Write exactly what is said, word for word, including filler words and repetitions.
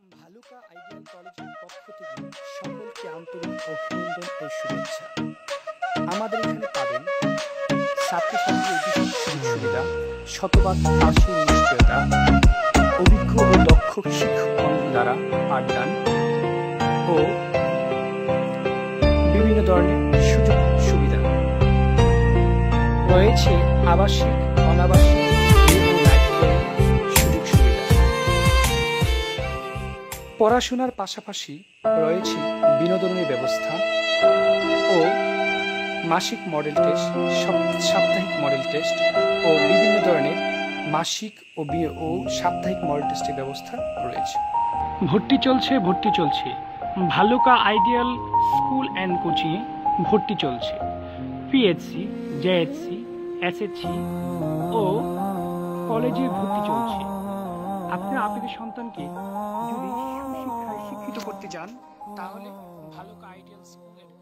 Bhaluka ideal কলেজের পক্ষ থেকে সকলকে আন্তরিক অভিনন্দন ও শুভেচ্ছা। আমাদের এখানে পাবেন ছাত্রছাত্রীদের বিশেষ সুযোগ সুবিধা, শতভাগ পাশের নিশ্চয়তা, অভিজ্ঞ ও দক্ষ শিক্ষক দ্বারা পাঠদান ও বিভিন্ন ধরনের সুযোগ সুবিধা রয়েছে। আবাসিক, অনাবাসিক সুযোগ সুবিধা। পড়াশোনার পাশাপাশি রয়েছে বিনোদনের ব্যবস্থা ও মাসিক মডেল টেস্ট, সাপ্তাহিক মডেল টেস্ট ও বিভিন্ন ধরনের মাসিক ও ও সাপ্তাহিক মডেল টেস্টের ব্যবস্থা রয়েছে। ভর্তি চলছে ভর্তি চলছে ভালুকা আইডিয়াল স্কুল অ্যান্ড কোচিংয়ে ভর্তি চলছে। পিএইচসি, জেএইচসি, এসএসসি ও কলেজে ভর্তি চলছে। আপনারা আপনাদের সন্তানকে যদি সুশিক্ষায় শিক্ষিত করতে চান তাহলে ভালুকা আইডিয়াল স্কুল